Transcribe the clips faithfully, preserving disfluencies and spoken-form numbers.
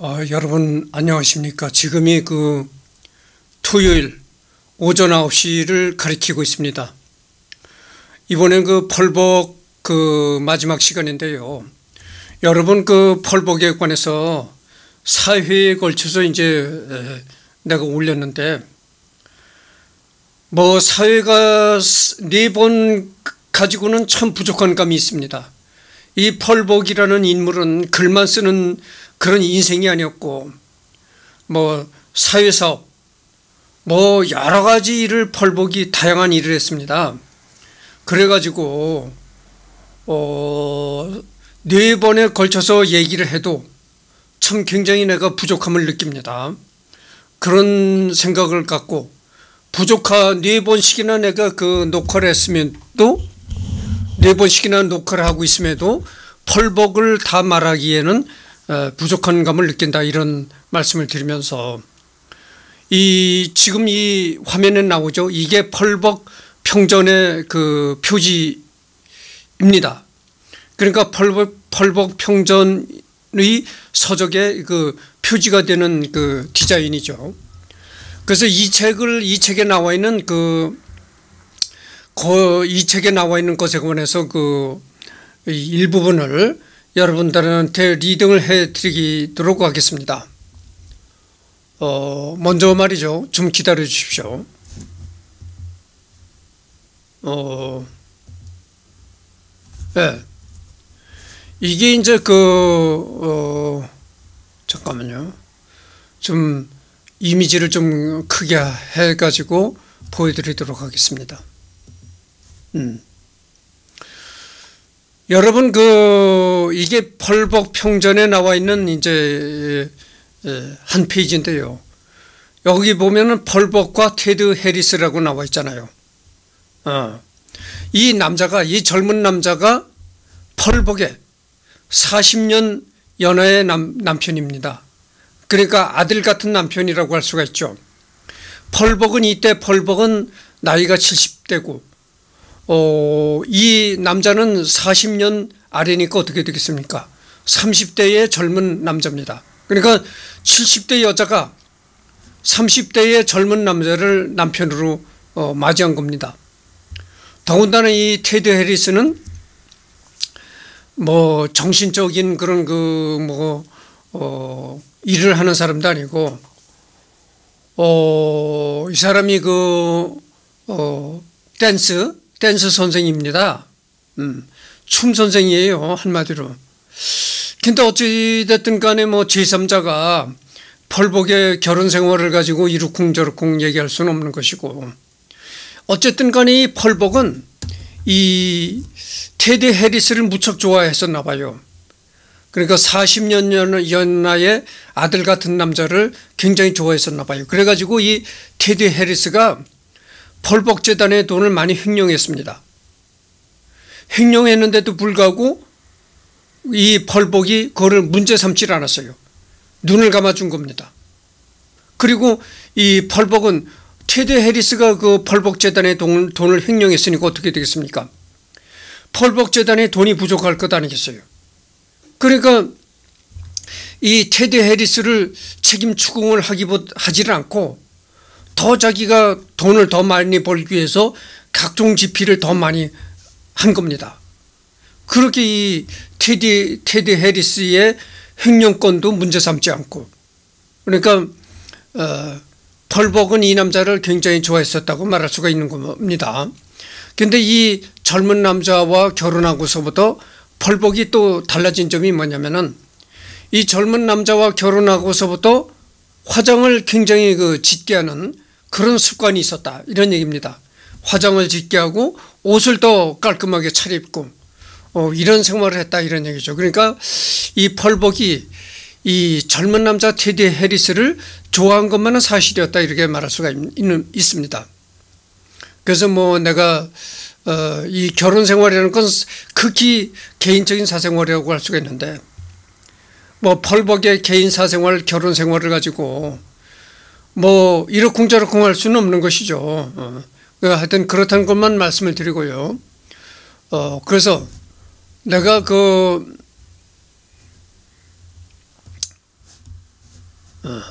어, 여러분 안녕하십니까. 지금이 그 토요일 오전 아홉 시를 가리키고 있습니다. 이번엔 그 펄벅 그 마지막 시간인데요. 여러분 그 펄벅에 관해서 사 회에 걸쳐서 이제 내가 올렸는데 뭐 사회가 네 번 가지고는 참 부족한 감이 있습니다. 이 펄벅이라는 인물은 글만 쓰는 그런 인생이 아니었고 뭐 사회사업 뭐 여러 가지 일을 펄벅이 다양한 일을 했습니다. 그래가지고 어, 네 번에 걸쳐서 얘기를 해도 참 굉장히 내가 부족함을 느낍니다. 그런 생각을 갖고 부족한 네 번씩이나 내가 그 녹화를 했으면도 네 번씩이나 녹화를 하고 있음에도 펄벅을 다 말하기에는 부족한 감을 느낀다, 이런 말씀을 드리면서 이 지금 이 화면에 나오죠. 이게 펄벅 평전의 그 표지입니다. 그러니까 펄벅, 펄벅 평전의 서적의 그 표지가 되는 그 디자인이죠. 그래서 이 책을 이 책에 나와 있는 그 이 책에 나와 있는 것에 관해서 그 일부분을 여러분들한테 리딩을 해드리도록 하겠습니다. 어, 먼저 말이죠. 좀 기다려 주십시오. 어, 네. 이게 이제 그, 어, 잠깐만요. 좀 이미지를 좀 크게 해가지고 보여드리도록 하겠습니다. 음. 여러분 그 이게 펄벅 평전에 나와 있는 이제 한 페이지인데요. 여기 보면은 펄벅과 테드 해리스라고 나와 있잖아요. 어. 이 남자가 이 젊은 남자가 펄벅의 사십 년 연하의 남, 남편입니다. 그러니까 아들 같은 남편이라고 할 수가 있죠. 펄벅은 이때 펄벅은 나이가 칠십 대고 어, 이 남자는 사십 년 아래니까 어떻게 되겠습니까? 삼십 대의 젊은 남자입니다. 그러니까 칠십 대 여자가 삼십 대의 젊은 남자를 남편으로 어, 맞이한 겁니다. 더군다나 이 테드 해리스는 뭐 정신적인 그런 그 뭐 어, 일을 하는 사람도 아니고 어, 이 사람이 그 어, 댄스 댄스 선생입니다. 음, 춤 선생이에요, 한마디로. 근데 어찌됐든 간에 뭐 제삼자가 펄벅의 결혼 생활을 가지고 이러쿵저러쿵 얘기할 수는 없는 것이고, 어쨌든 간에 이 펄벅은 이 테드 해리스를 무척 좋아했었나 봐요. 그러니까 사십 년 연하의 아들 같은 남자를 굉장히 좋아했었나 봐요. 그래가지고 이 테드 해리스가 펄벅 재단에 돈을 많이 횡령했습니다. 횡령했는데도 불구하고 이 펄벅이 그거를 문제 삼지를 않았어요. 눈을 감아준 겁니다. 그리고 이 펄벅은 테드 해리스가 그 펄벅 재단에 돈, 돈을 횡령했으니까 어떻게 되겠습니까? 펄벅 재단에 돈이 부족할 것 아니겠어요. 그러니까 이 테드 해리스를 책임 추궁을 하기보다 하지를 않고 더 자기가 돈을 더 많이 벌기 위해서 각종 지피를 더 많이 한 겁니다. 그렇게 이 테디, 테드 해리스의 횡령권도 문제 삼지 않고, 그러니까 어, 펄벅은 이 남자를 굉장히 좋아했었다고 말할 수가 있는 겁니다. 그런데 이 젊은 남자와 결혼하고서부터 펄벅이 또 달라진 점이 뭐냐면은 이 젊은 남자와 결혼하고서부터 화장을 굉장히 그 짙게 하는 그런 습관이 있었다, 이런 얘기입니다. 화장을 짙게 하고 옷을 더 깔끔하게 차려입고 어, 이런 생활을 했다, 이런 얘기죠. 그러니까 이 펄벅이 이 젊은 남자 테드 해리스를 좋아한 것만은 사실이었다, 이렇게 말할 수가 있는, 있습니다. 그래서 뭐 내가 어, 이 결혼 생활이라는 건 극히 개인적인 사생활이라고 할 수가 있는데 뭐 펄벅의 개인 사생활, 결혼 생활을 가지고 뭐 이러쿵저러쿵 할 수는 없는 것이죠. 어. 하여튼 그렇다는 것만 말씀을 드리고요. 어, 그래서 내가 그 어.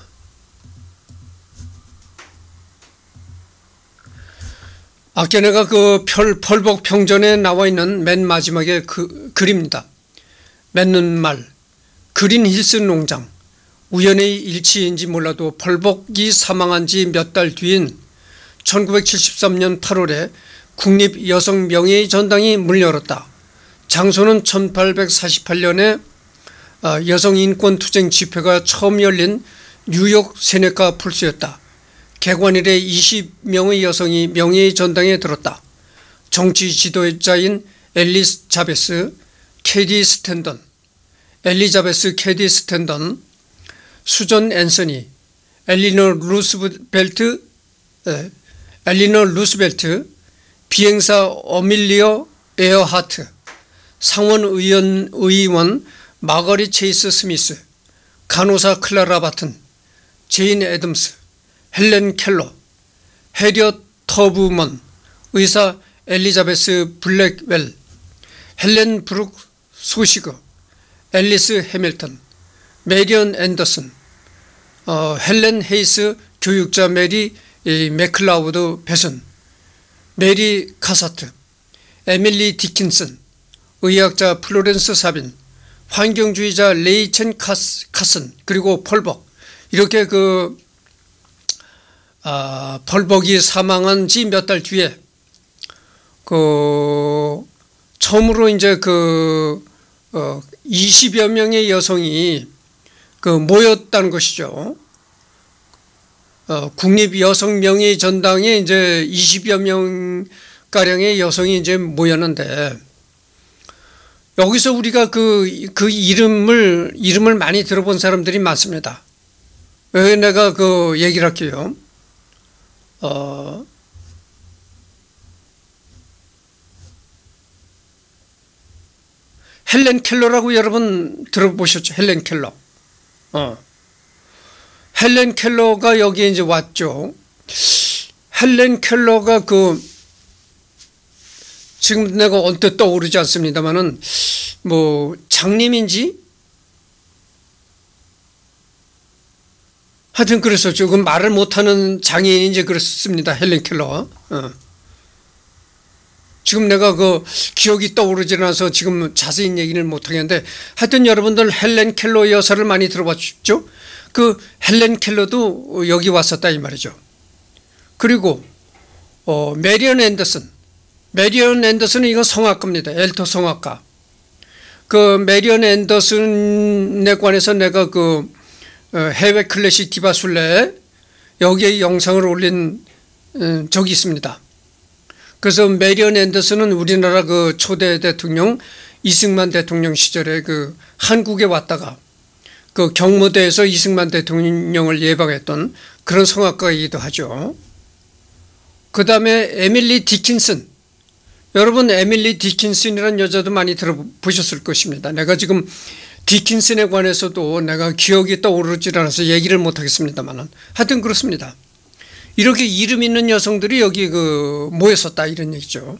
아까 내가 그 펄, 펄복 평전에 나와 있는 맨 마지막에 그 글입니다. 맺는 말, 그린 힐스 농장. 우연의 일치인지 몰라도 펄복이 사망한 지 몇 달 뒤인 천구백칠십삼 년 팔월에 국립여성명예의 전당이 문을 열었다. 장소는 천팔백사십팔 년에 여성인권투쟁 집회가 처음 열린 뉴욕 세네카 풀스였다. 개관일에 이십 명의 여성이 명예의 전당에 들었다. 정치 지도자인 엘리자베스 캐디 스탠던, 엘리자베스 캐디 스탠던, 수전 앤서니, 엘리너 루스벨트, 엘리너 루스벨트, 비행사 어밀리오 에어하트, 상원 의원, 의원 마거리 체이스 스미스, 간호사 클라라 바튼, 제인 애덤스, 헬렌 켈러, 해리엇 터브먼, 의사 엘리자베스 블랙웰, 헬렌 브룩 소시거, 앨리스 해밀턴, 메리언 앤더슨, 어, 헬렌 헤이스 교육자 메리 맥클라우드 베슨, 메리 카사트, 에밀리 디킨슨, 의학자 플로렌스 사빈, 환경주의자 레이첸 카스, 카슨, 그리고 펄벅. 이렇게 그 아, 펄벅이 사망한 지 몇 달 뒤에 그 처음으로 이제 그 어, 이십여 명의 여성이 그 모였다는 것이죠. 어, 국립여성명예의 전당에 이제 이십여 명 가량의 여성이 이제 모였는데, 여기서 우리가 그, 그 이름을, 이름을 많이 들어본 사람들이 많습니다. 왜 내가 그 얘기를 할게요. 어, 헬렌 켈러라고 여러분 들어보셨죠? 헬렌 켈러. 어. 헬렌 켈러가 여기에 이제 왔죠. 헬렌 켈러가 그, 지금 내가 언뜻 떠오르지 않습니다만은, 뭐, 장님인지? 하여튼 그랬었죠. 그 말을 못하는 장애인인지 그렇습니다. 헬렌 켈러. 어. 지금 내가 그 기억이 떠오르지 않아서 지금 자세히 얘기를 못하겠는데, 하여튼 여러분들 헬렌 켈러 여사를 많이 들어봤죠? 그 헬렌 켈러도 여기 왔었다 이 말이죠. 그리고 어, 메리언 앤더슨, 메리언 앤더슨은 이건 성악가입니다. 엘터 성악가. 그 메리언 앤더슨에 관해서 내가 그 해외 클래식 디바 순례 여기에 영상을 올린 적이 있습니다. 그래서 메리언 앤더슨은 우리나라 그 초대 대통령 이승만 대통령 시절에 그 한국에 왔다가 그 경무대에서 이승만 대통령을 예방했던 그런 성악가이기도 하죠. 그 다음에 에밀리 디킨슨. 여러분 에밀리 디킨슨이라는 여자도 많이 들어보셨을 것입니다. 내가 지금 디킨슨에 관해서도 내가 기억이 떠오르지 않아서 얘기를 못하겠습니다만 하여튼 그렇습니다. 이렇게 이름 있는 여성들이 여기 그 모였었다 이런 얘기죠.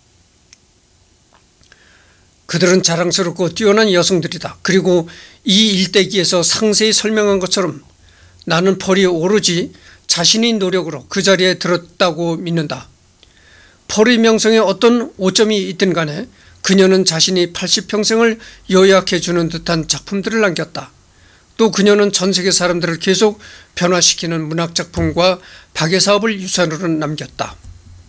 그들은 자랑스럽고 뛰어난 여성들이다. 그리고 이 일대기에서 상세히 설명한 것처럼 나는 펄이 오로지 자신의 노력으로 그 자리에 들었다고 믿는다. 펄의 명성에 어떤 오점이 있든 간에 그녀는 자신이 팔십 평생을 요약해 주는 듯한 작품들을 남겼다. 또 그녀는 전 세계 사람들을 계속 변화시키는 문학작품과 박예사업을 유산으로 남겼다.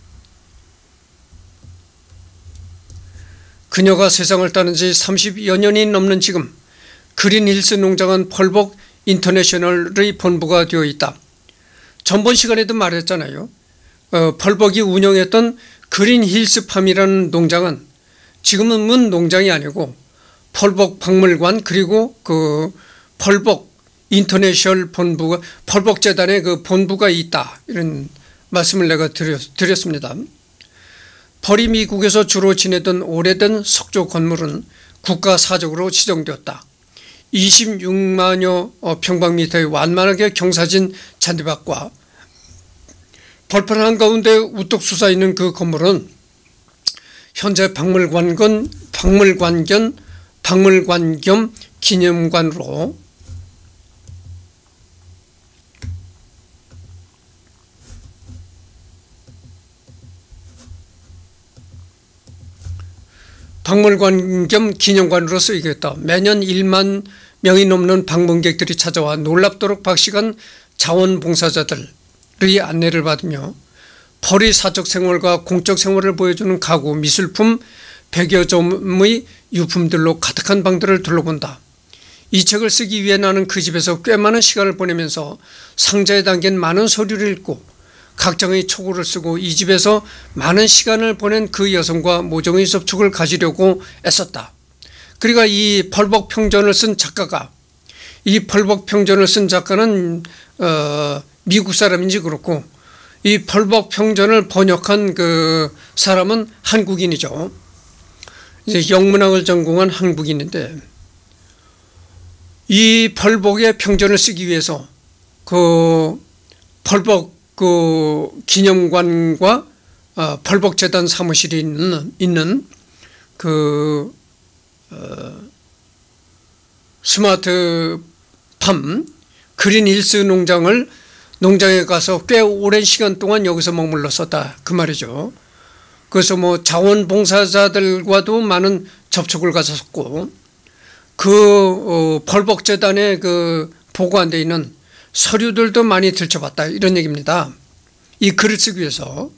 그녀가 세상을 떠난 지 삼십여 년이 넘는 지금 그린힐스 농장은 펄복 인터내셔널의 본부가 되어 있다. 전번 시간에도 말했잖아요. 어, 펄복이 운영했던 그린힐스 팜이라는 농장은 지금은 농장이 아니고 펄복 박물관 그리고 그 펄복 인터내셔널 본부가 펄복 재단의 그 본부가 있다 이런 말씀을 내가 드렸, 드렸습니다. 펄이 미국에서 주로 지내던 오래된 석조 건물은 국가사적으로 지정되었다. 이십육만여 평방미터의 완만하게 경사진 잔디밭과 벌판 한가운데 우뚝 솟아있는 그 건물은 현재 박물관 건 박물관 겸 박물관 겸 기념관으로 박물관 겸 기념관으로 쓰이겠다. 매년 일만 명이 넘는 방문객들이 찾아와 놀랍도록 박식한 자원봉사자들의 안내를 받으며 펄의 사적 생활과 공적 생활을 보여주는 가구, 미술품, 백여 점의 유품들로 가득한 방들을 둘러본다. 이 책을 쓰기 위해 나는 그 집에서 꽤 많은 시간을 보내면서 상자에 담긴 많은 서류를 읽고 각장의 초고를 쓰고 이 집에서 많은 시간을 보낸 그 여성과 모종의 접촉을 가지려고 애썼다. 그러니까 이 펄벅평전을 쓴 작가가 이 펄벅평전을 쓴 작가는 어, 미국 사람인지 그렇고 이 펄벅평전을 번역한 그 사람은 한국인이죠. 이제 영문학을 전공한 한국인인데 이 펄벅의 평전을 쓰기 위해서 그 펄벅 그 기념관과 어, 펄벅재단 사무실이 있는, 있는 그 어, 스마트팜 그린힐스 농장을 농장에 가서 꽤 오랜 시간 동안 여기서 머물렀었다 그 말이죠. 그래서 뭐 자원봉사자들과도 많은 접촉을 가졌고 그 어, 펄벅재단에 그 보관되어 있는 서류들도 많이 들춰봤다 이런 얘기입니다. 이 글을 쓰기 위해서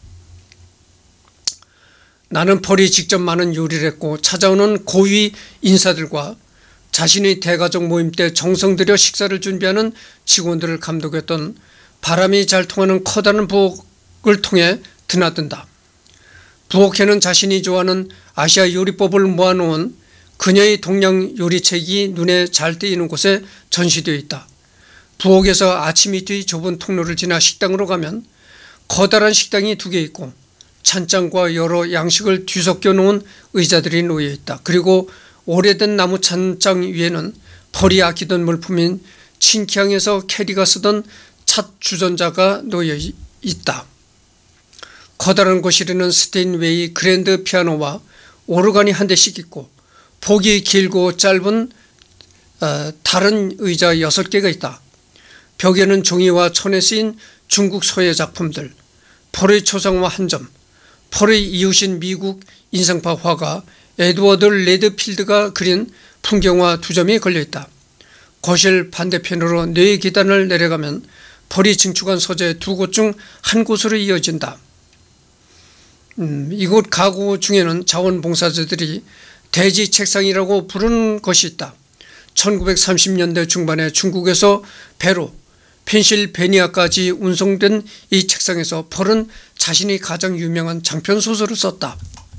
나는 펄이 직접 많은 요리를 했고 찾아오는 고위 인사들과 자신의 대가족 모임 때 정성 들여 식사를 준비하는 직원들을 감독했던 바람이 잘 통하는 커다란 부엌을 통해 드나든다. 부엌에는 자신이 좋아하는 아시아 요리법을 모아놓은 그녀의 동양 요리책이 눈에 잘 띄는 곳에 전시되어 있다. 부엌에서 아침이 뒤 좁은 통로를 지나 식당으로 가면 커다란 식당이 두 개 있고 찬장과 여러 양식을 뒤섞여 놓은 의자들이 놓여 있다. 그리고 오래된 나무 찬장 위에는 펄이 아끼던 물품인 칭키항에서 캐리가 쓰던 찻 주전자가 놓여 있다. 커다란 거실에는 스테인웨이 그랜드 피아노와 오르간이 한 대씩 있고 폭이 길고 짧은 다른 의자 여섯 개가 있다. 벽에는 종이와 천에 쓰인 중국 서예 작품들, 펄의 초상화 한 점, 펄의 이웃인 미국 인상파 화가 에드워드 레드필드가 그린 풍경화 두 점이 걸려있다. 거실 반대편으로 네 계단을 내려가면 펄이 증축한 서재 두 곳 중 한 곳으로 이어진다. 음, 이곳 가구 중에는 자원봉사자들이 대지 책상이라고 부르는 것이 있다. 천구백삼십 년대 중반에 중국에서 배로 펜실베니아까지 운송된 이 책상에서 펄은 자신이 가장 유명한 장편소설을 썼다.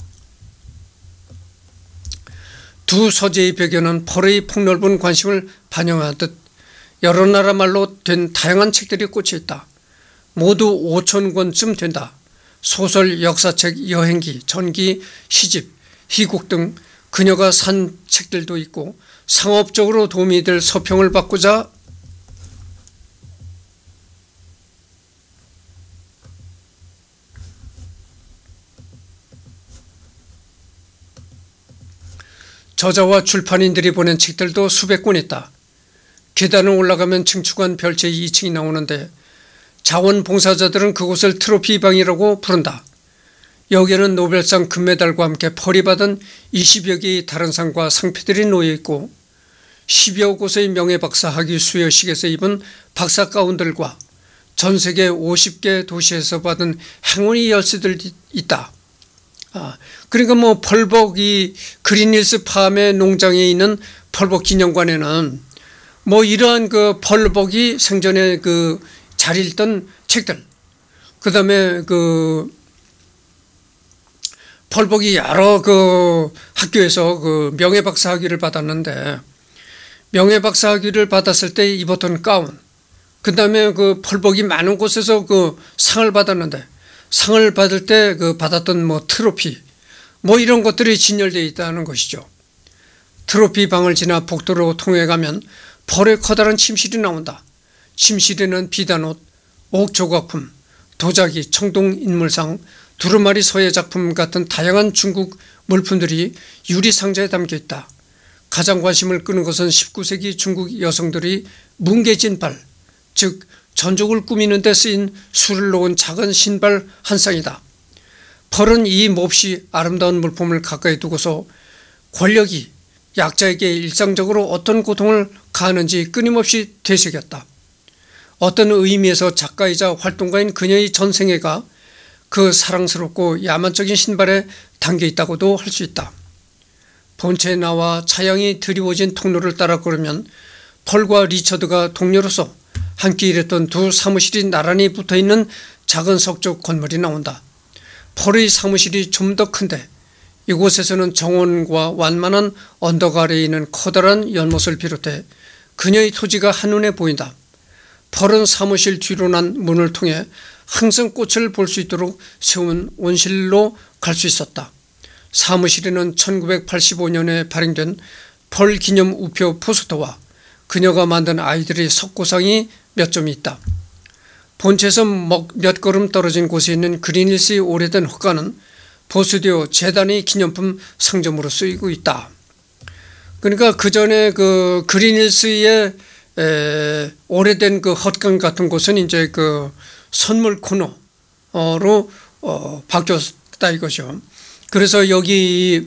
두 서재의 배경은 펄의 폭넓은 관심을 반영하듯 여러 나라 말로 된 다양한 책들이 꽂혀있다. 모두 오천 권쯤 된다. 소설, 역사책, 여행기, 전기, 시집, 희곡 등 그녀가 산 책들도 있고 상업적으로 도움이 될 서평을 받고자 저자와 출판인들이 보낸 책들도 수백 권 있다. 계단을 올라가면 증축한 별채 이 층이 나오는데 자원봉사자들은 그곳을 트로피방이라고 부른다. 여기에는 노벨상 금메달과 함께 펄이 받은 이십여 개의 다른 상과 상패들이 놓여있고 십여 곳의 명예박사 학위 수여식에서 입은 박사 가운들과 전세계 오십 개 도시에서 받은 행운의 열쇠들이 있다. 아, 그러니까 뭐 펄벅 이 그린힐스 팜의 농장에 있는 펄벅 기념관에는 뭐 이러한 그 펄벅이 생전에 그 잘 읽던 책들, 그 다음에 그 펄벅이 여러 그 학교에서 그 명예박사 학위를 받았는데 명예박사 학위를 받았을 때 입었던 가운, 그 다음에 그 펄벅이 많은 곳에서 그 상을 받았는데 상을 받을 때 그 받았던 뭐 트로피 뭐 이런 것들이 진열되어 있다는 것이죠. 트로피 방을 지나 복도로 통해 가면 펄의 커다란 침실이 나온다. 침실에는 비단옷, 옥조각품, 도자기, 청동인물상, 두루마리 서예 작품 같은 다양한 중국 물품들이 유리상자에 담겨있다. 가장 관심을 끄는 것은 십구 세기 중국 여성들이 뭉개진발, 즉 전족을 꾸미는 데 쓰인 술을 놓은 작은 신발 한 쌍이다. 펄은 이 몹시 아름다운 물품을 가까이 두고서 권력이 약자에게 일상적으로 어떤 고통을 가하는지 끊임없이 되새겼다. 어떤 의미에서 작가이자 활동가인 그녀의 전생애가 그 사랑스럽고 야만적인 신발에 담겨 있다고도 할 수 있다. 본체에 나와 차양이 드리워진 통로를 따라 걸으면 펄과 리처드가 동료로서 함께 일했던 두 사무실이 나란히 붙어있는 작은 석조 건물이 나온다. 펄의 사무실이 좀 더 큰데 이곳에서는 정원과 완만한 언덕 아래에 있는 커다란 연못을 비롯해 그녀의 토지가 한눈에 보인다. 펄은 사무실 뒤로 난 문을 통해 항상 꽃을 볼 수 있도록 세운 온실로 갈 수 있었다. 사무실에는 천구백팔십오 년에 발행된 펄 기념 우표 포스터와 그녀가 만든 아이들의 석고상이 몇 점 있다. 본체에서 몇 걸음 떨어진 곳에 있는 그린힐스의 오래된 헛간은 보스디오 재단의 기념품 상점으로 쓰이고 있다. 그러니까 그 전에 그 그린힐스의 에, 오래된 그 헛간 같은 곳은 이제 그 선물 코너로 어, 바뀌었다 이거죠. 그래서 여기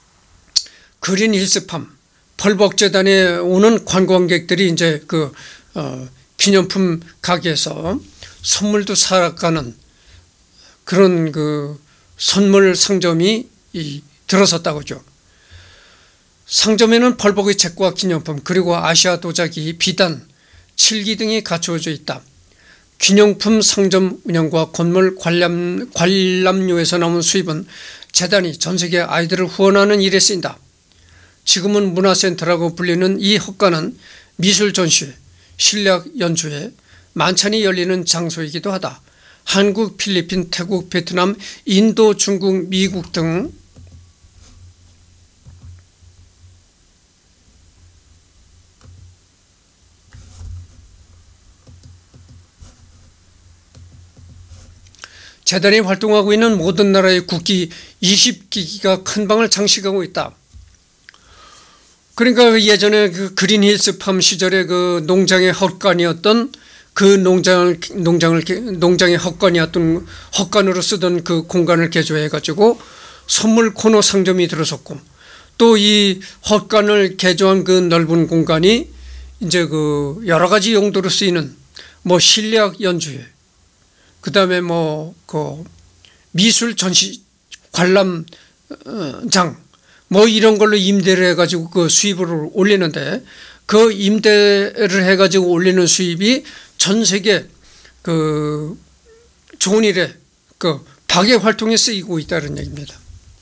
그린힐스팜 펄벅재단에 오는 관광객들이 이제 그 어, 기념품 가게에서 선물도 사가는 그런 그 선물 상점이 이, 들어섰다고죠. 상점에는 펄벅의 책과 기념품 그리고 아시아 도자기, 비단, 칠기 등이 갖추어져 있다. 기념품 상점 운영과 건물 관람, 관람료에서 나온 수입은 재단이 전세계 아이들을 후원하는 일에 쓰인다. 지금은 문화센터라고 불리는 이 헛간은 미술 전시회, 실력 연주회, 만찬이 열리는 장소이기도 하다. 한국, 필리핀, 태국, 베트남, 인도, 중국, 미국 등 재단이 활동하고 있는 모든 나라의 국기 이십 기기가 큰 방을 장식하고 있다. 그러니까 예전에 그 그린힐스팜 시절에 그 농장의 헛간이었던 그 농장을 농장을 농장의 헛간이었던 헛간으로 쓰던 그 공간을 개조해 가지고 선물 코너 상점이 들어섰고 또 이 헛간을 개조한 그 넓은 공간이 이제 그 여러 가지 용도로 쓰이는 뭐 실내악 연주회, 그 다음에 뭐 그 미술 전시 관람장 뭐 이런 걸로 임대를 해가지고 그 수입을 올리는데 그 임대를 해가지고 올리는 수입이 전 세계 그 좋은 일에 그 박애 활동에 쓰이고 있다는 얘기입니다.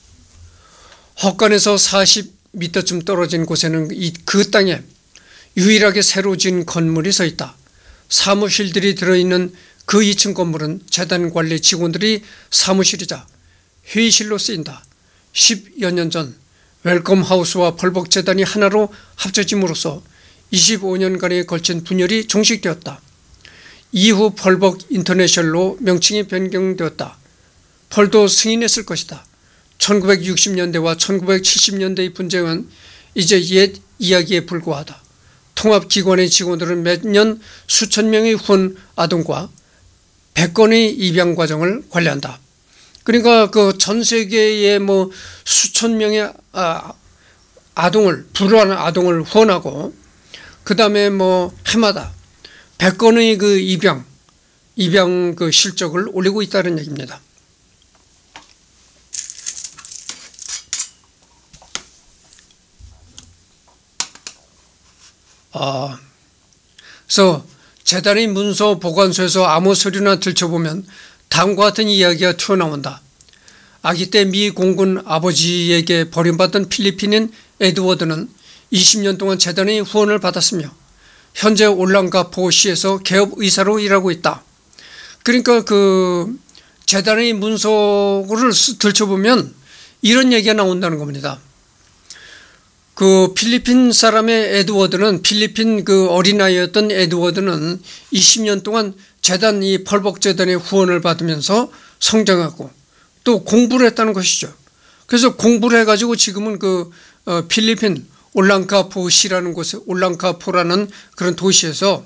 헛간에서 사십 미터쯤 떨어진 곳에는 이, 그 땅에 유일하게 새로 지은 건물이 서 있다. 사무실들이 들어있는 그 이 층 건물은 재단 관리 직원들이 사무실이자 회의실로 쓰인다. 십여 년 전 웰컴 하우스와 펄벅 재단이 하나로 합쳐짐으로써 이십오 년간에 걸친 분열이 종식되었다. 이후 펄벅 인터내셔널로 명칭이 변경되었다. 펄도 승인했을 것이다. 천구백육십 년대와 천구백칠십 년대의 분쟁은 이제 옛 이야기에 불과하다. 통합기관의 직원들은 매년 수천 명의 후원 아동과 백 건의 입양 과정을 관리한다. 그러니까 그 전 세계에 뭐 수천 명의 아, 아동을 불우한 아동을 후원하고 그 다음에 뭐 해마다 백 건의 그 입양 입양 그 실적을 올리고 있다는 얘기입니다. 아, 그래서 재단의 문서 보관소에서 아무 서류나 들춰보면 다음과 같은 이야기가 튀어나온다. 아기 때 미 공군 아버지에게 버림받은 필리핀인 에드워드는 이십 년 동안 재단의 후원을 받았으며 현재 올랑가포시에서 개업의사로 일하고 있다. 그러니까 그 재단의 문서를 들춰보면 이런 얘기가 나온다는 겁니다. 그 필리핀 사람의 에드워드는 필리핀 그 어린아이였던 에드워드는 이십 년 동안 재단 이 펄벅 재단의 후원을 받으면서 성장하고 또 공부를 했다는 것이죠. 그래서 공부를 해가지고 지금은 그 어 필리핀 올랑카포시라는 곳에 올랑카포라는 그런 도시에서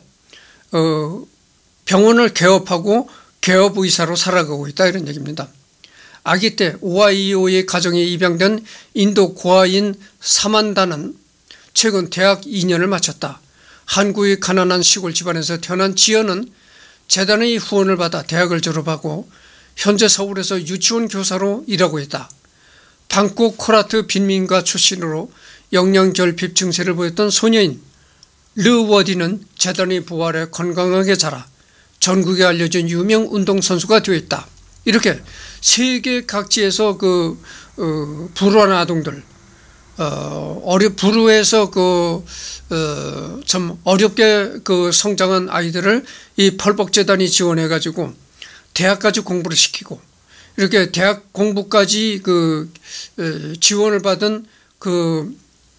어 병원을 개업하고 개업의사로 살아가고 있다 이런 얘기입니다. 아기 때 오하이오의 가정에 입양된 인도 고아인 사만다는 최근 대학 이 년을 마쳤다. 한국의 가난한 시골 집안에서 태어난 지연은 재단의 후원을 받아 대학을 졸업하고 현재 서울에서 유치원 교사로 일하고 있다. 방콕 코라트 빈민가 출신으로 영양결핍 증세를 보였던 소녀인 르워디는 재단의 부활에 건강하게 자라 전국에 알려진 유명 운동선수가 되어 있다. 이렇게 세계 각지에서 그 어, 불우한 아동들, 어, 어려 불우해서 그 어, 참 어렵게 그 성장한 아이들을 이 펄벅재단이 지원해 가지고 대학까지 공부를 시키고 이렇게 대학 공부까지 그 어, 지원을 받은 그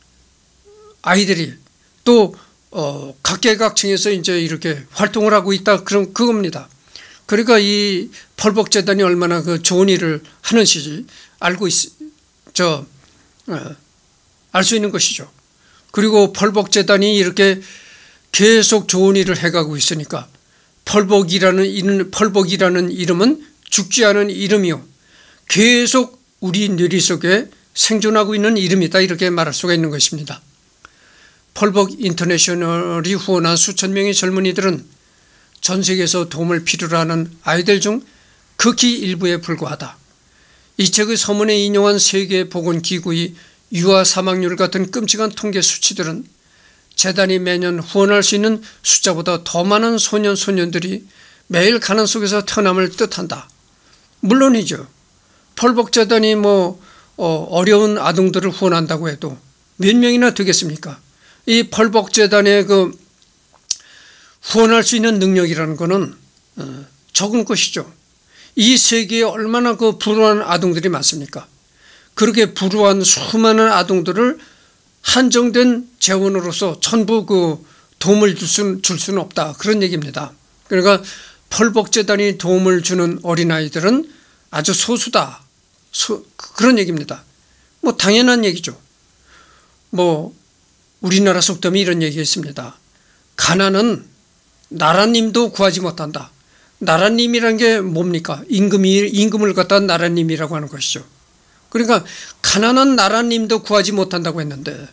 아이들이 또 어, 각계각층에서 이제 이렇게 활동을 하고 있다. 그런 그겁니다. 그러니까 이 펄벅재단이 얼마나 그 좋은 일을 하는지 알고 있, 저, 어, 알 수 있는 것이죠. 그리고 펄벅재단이 이렇게 계속 좋은 일을 해가고 있으니까 펄벅이라는 이름, 펄벅이라는 이름은 죽지 않은 이름이요. 계속 우리 뇌리 속에 생존하고 있는 이름이다. 이렇게 말할 수가 있는 것입니다. 펄벅 인터내셔널이 후원한 수천 명의 젊은이들은 전 세계에서 도움을 필요로 하는 아이들 중 극히 일부에 불과하다. 이 책의 서문에 인용한 세계보건기구의 유아 사망률 같은 끔찍한 통계 수치들은 재단이 매년 후원할 수 있는 숫자보다 더 많은 소년 소년들이 매일 가난 속에서 태어남을 뜻한다. 물론이죠. 펄벅재단이 뭐 어려운 아동들을 후원한다고 해도 몇 명이나 되겠습니까? 이 펄벅재단의 그 후원할 수 있는 능력이라는 것은 적은 것이죠. 이 세계에 얼마나 그 불우한 아동들이 많습니까? 그렇게 불우한 수많은 아동들을 한정된 재원으로서 전부 그 도움을 줄 수는, 줄 수는 없다. 그런 얘기입니다. 그러니까 펄벅재단이 도움을 주는 어린아이들은 아주 소수다. 소, 그런 얘기입니다. 뭐 당연한 얘기죠. 뭐 우리나라 속담이 이런 얘기가 있습니다. 가난은 나라님도 구하지 못한다. 나라님이란 게 뭡니까? 임금이, 임금을 갖다 나라님이라고 하는 것이죠. 그러니까 가난한 나라님도 구하지 못한다고 했는데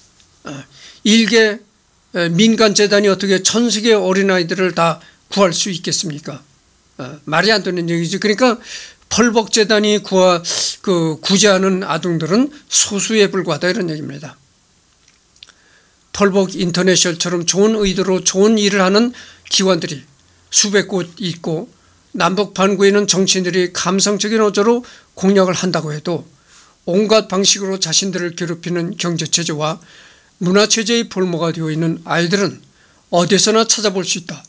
일개 민간재단이 어떻게 전 세계 어린아이들을 다 구할 수 있겠습니까? 말이 안 되는 얘기죠. 그러니까 펄벅재단이 구하, 그 구제하는 아동들은 소수에 불과하다 이런 얘기입니다. 펄벅 인터내셔널처럼 좋은 의도로 좋은 일을 하는 기관들이 수백 곳 있고 남북 반구에는 정치인들이 감성적인 어조로 공약을 한다고 해도 온갖 방식으로 자신들을 괴롭히는 경제체제와 문화체제의 볼모가 되어 있는 아이들은 어디서나 찾아볼 수 있다.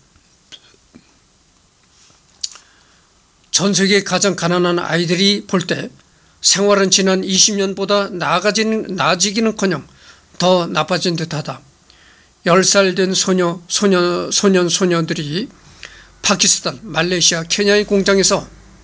전 세계 가장 가난한 아이들이 볼 때 생활은 지난 이십 년보다 나아지는, 나아지기는커녕 더 나빠진 듯하다. 열 살 된 소녀, 소녀, 소년, 소녀들이 파키스탄, 말레이시아, 케냐의 공장에서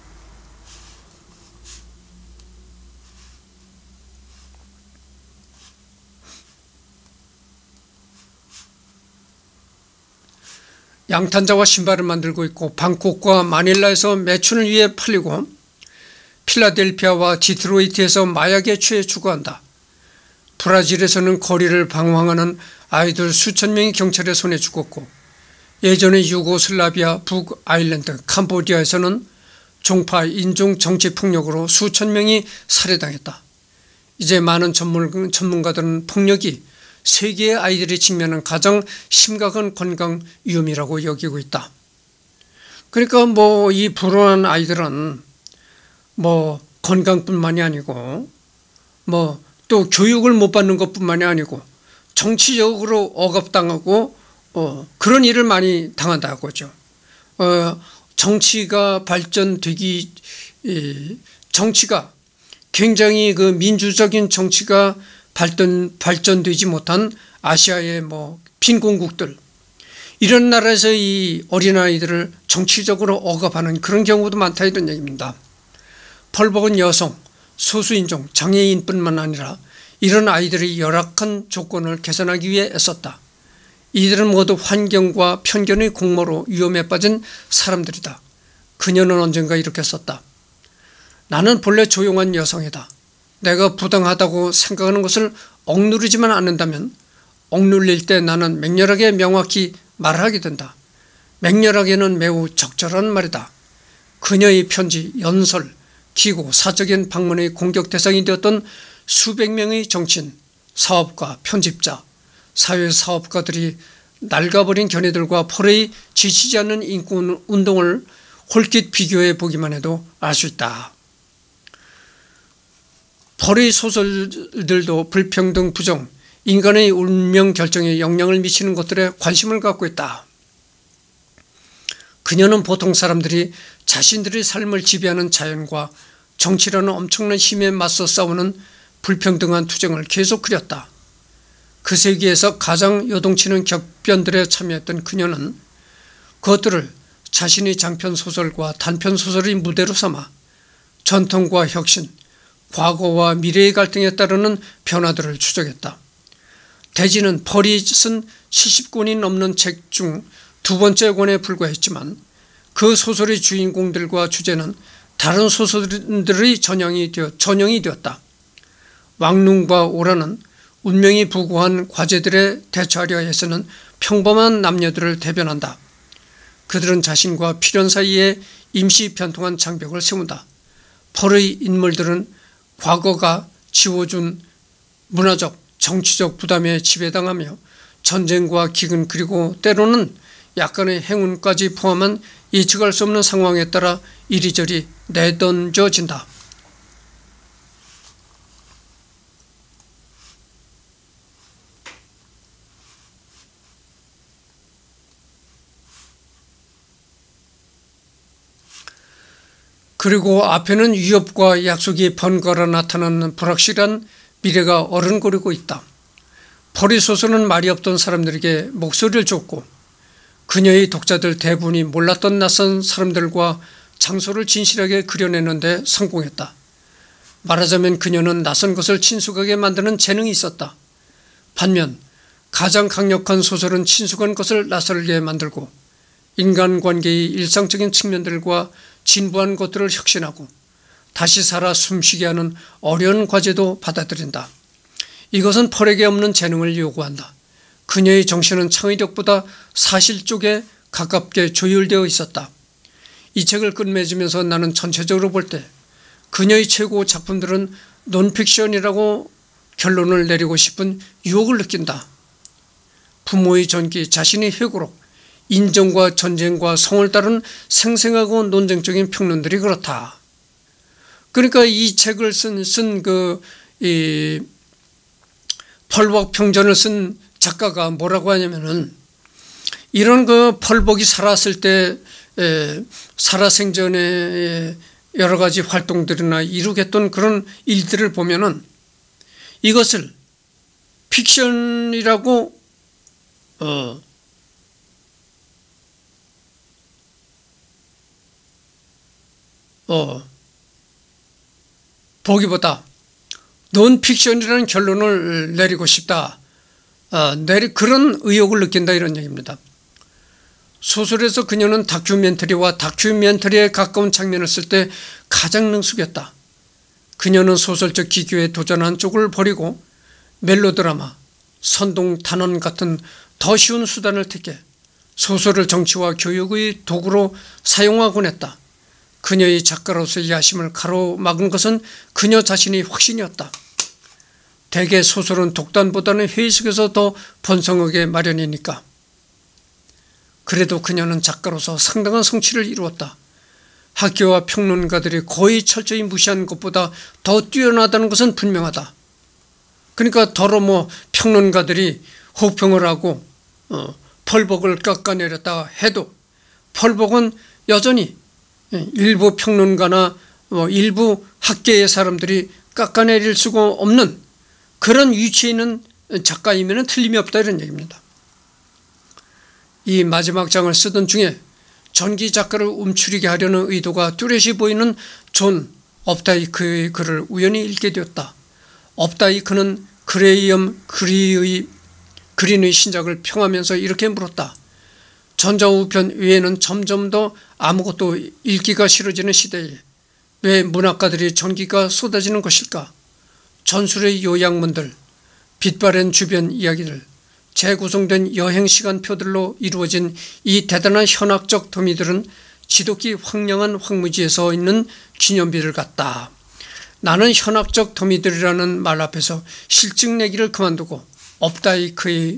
양탄자와 신발을 만들고 있고 방콕과 마닐라에서 매춘을 위해 팔리고 필라델피아와 디트로이트에서 마약에 취해 추구한다. 브라질에서는 거리를 방황하는 아이들 수천 명이 경찰의 손에 죽었고 예전의 유고슬라비아 북아일랜드 캄보디아에서는 종파 인종 정치 폭력으로 수천 명이 살해당했다. 이제 많은 전문, 전문가들은 폭력이 세계의 아이들이 직면한 가장 심각한 건강 위험이라고 여기고 있다. 그러니까 뭐 이 불우한 아이들은 뭐 건강뿐만이 아니고 뭐 또 교육을 못 받는 것뿐만이 아니고 정치적으로 억압당하고 어, 그런 일을 많이 당한다고 하죠. 어, 정치가 발전되기, 이, 정치가 굉장히 그 민주적인 정치가 발전, 발전되지 못한 아시아의 뭐 빈곤국들, 이런 나라에서 이 어린아이들을 정치적으로 억압하는 그런 경우도 많다 이런 얘기입니다. 펄벅은 여성, 소수인종, 장애인뿐만 아니라 이런 아이들의 열악한 조건을 개선하기 위해 애썼다. 이들은 모두 환경과 편견의 공모로 위험에 빠진 사람들이다. 그녀는 언젠가 이렇게 썼다. 나는 본래 조용한 여성이다. 내가 부당하다고 생각하는 것을 억누르지만 않는다면 억눌릴 때 나는 맹렬하게 명확히 말하게 된다. 맹렬하게는 매우 적절한 말이다. 그녀의 편지, 연설, 기고, 사적인 방문의 공격 대상이 되었던 수백 명의 정치인, 사업가, 편집자, 사회사업가들이 낡아버린 견해들과 펄의 지치지 않는 인권운동을 홀깃 비교해 보기만 해도 알 수 있다. 펄의 소설들도 불평등, 부정, 인간의 운명 결정에 영향을 미치는 것들에 관심을 갖고 있다. 그녀는 보통 사람들이 자신들의 삶을 지배하는 자연과 정치라는 엄청난 힘에 맞서 싸우는 불평등한 투쟁을 계속 그렸다. 그 세기에서 가장 요동치는 격변들에 참여했던 그녀는 그것들을 자신의 장편소설과 단편소설의 무대로 삼아 전통과 혁신, 과거와 미래의 갈등에 따르는 변화들을 추적했다. 대지는 펄이 쓴 칠십 권이 넘는 책 중 두 번째 권에 불과했지만 그 소설의 주인공들과 주제는 다른 소설들의 전형이, 되어, 전형이 되었다. 왕눈과 오라는 운명이 부고한 과제들에 대처하려 해서는 평범한 남녀들을 대변한다. 그들은 자신과 필연 사이에 임시 변통한 장벽을 세운다. 펄의 인물들은 과거가 지워준 문화적, 정치적 부담에 지배당하며 전쟁과 기근 그리고 때로는 약간의 행운까지 포함한 예측할 수 없는 상황에 따라 이리저리 내던져진다. 그리고 앞에는 위협과 약속이 번갈아 나타나는 불확실한 미래가 어른거리고 있다. 펄의 소설은 말이 없던 사람들에게 목소리를 줬고 그녀의 독자들 대부분이 몰랐던 낯선 사람들과 장소를 진실하게 그려내는데 성공했다. 말하자면 그녀는 낯선 것을 친숙하게 만드는 재능이 있었다. 반면 가장 강력한 소설은 친숙한 것을 낯설게 만들고 인간관계의 일상적인 측면들과 진부한 것들을 혁신하고 다시 살아 숨쉬게 하는 어려운 과제도 받아들인다. 이것은 펄에게 없는 재능을 요구한다. 그녀의 정신은 창의력보다 사실 쪽에 가깝게 조율되어 있었다. 이 책을 끝맺으면서 나는 전체적으로 볼 때 그녀의 최고 작품들은 논픽션이라고 결론을 내리고 싶은 유혹을 느낀다. 부모의 전기, 자신의 회고록, 인정과 전쟁과 성을 따른 생생하고 논쟁적인 평론들이 그렇다. 그러니까 이 책을 쓴, 쓴 그, 이, 펄벅 평전을 쓴 작가가 뭐라고 하냐면은 이런 그 펄벅이 살았을 때 에, 살아생전에 여러 가지 활동들이나 이루겠던 그런 일들을 보면은 이것을 픽션이라고 어, 어, 보기보다 논픽션이라는 결론을 내리고 싶다. 어, 내리, 그런 의욕을 느낀다 이런 얘기입니다. 소설에서 그녀는 다큐멘터리와 다큐멘터리에 가까운 장면을 쓸 때 가장 능숙했다. 그녀는 소설적 기교에 도전한 쪽을 버리고 멜로드라마, 선동 단원 같은 더 쉬운 수단을 택해 소설을 정치와 교육의 도구로 사용하곤 했다. 그녀의 작가로서의 야심을 가로막은 것은 그녀 자신의 확신이었다. 대개 소설은 독단보다는 회의 속에서 더 번성하게 마련이니까. 그래도 그녀는 작가로서 상당한 성취를 이루었다. 학교와 평론가들이 거의 철저히 무시한 것보다 더 뛰어나다는 것은 분명하다. 그러니까 더러 뭐 평론가들이 호평을 하고 어, 펄벅을 깎아내렸다 해도 펄벅은 여전히 일부 평론가나 뭐 일부 학계의 사람들이 깎아내릴 수가 없는 그런 위치에 있는 작가이면 틀림이 없다 이런 얘기입니다. 이 마지막 장을 쓰던 중에 전기 작가를 움츠리게 하려는 의도가 뚜렷이 보이는 존 업다이크의 글을 우연히 읽게 되었다. 업다이크는 그레이엄 그리의, 그린의 신작을 평하면서 이렇게 물었다. 전자우편 외에는 점점 더 아무것도 읽기가 싫어지는 시대에 왜 문학가들이 전기가 쏟아지는 것일까? 전술의 요약문들, 빛바랜 주변 이야기들, 재구성된 여행 시간표들로 이루어진 이 대단한 현학적 더미들은 지독히 황량한 황무지에 서 있는 기념비를 같다. 나는 현학적 더미들이라는 말 앞에서 실증 내기를 그만두고 업다이크의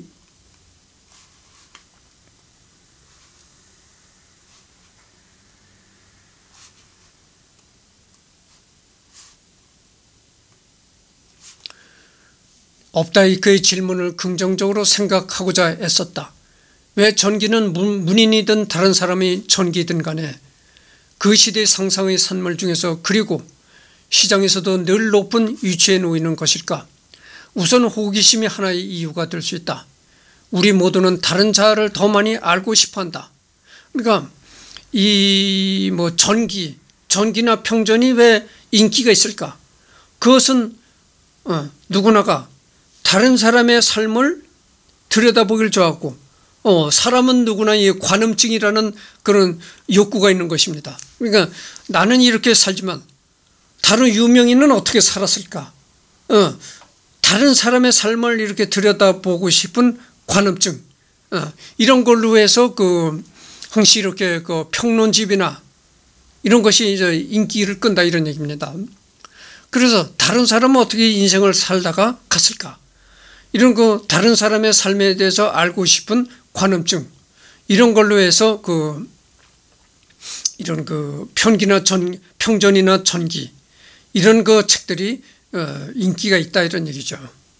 업다이크의 질문을 긍정적으로 생각하고자 애썼다. 왜 전기는 문인이든 다른 사람이 전기든 간에 그 시대의 상상의 산물 중에서 그리고 시장에서도 늘 높은 위치에 놓이는 것일까? 우선 호기심이 하나의 이유가 될 수 있다. 우리 모두는 다른 자아를 더 많이 알고 싶어한다. 그러니까 이 뭐 전기, 전기나 평전이 왜 인기가 있을까? 그것은 어, 누구나가 다른 사람의 삶을 들여다보길 좋아하고 어, 사람은 누구나 이 관음증이라는 그런 욕구가 있는 것입니다. 그러니까 나는 이렇게 살지만 다른 유명인은 어떻게 살았을까? 어, 다른 사람의 삶을 이렇게 들여다보고 싶은 관음증, 어, 이런 걸로 해서 그 항시 이렇게 그 평론집이나 이런 것이 이제 인기를 끈다 이런 얘기입니다. 그래서 다른 사람은 어떻게 인생을 살다가 갔을까? 이런 그 다른 사람의 삶에 대해서 알고 싶은 관음증, 이런 걸로 해서 그 이런 그 편기나 전 평전이나 전기 이런 그 책들이 어, 인기가 있다 이런 얘기죠.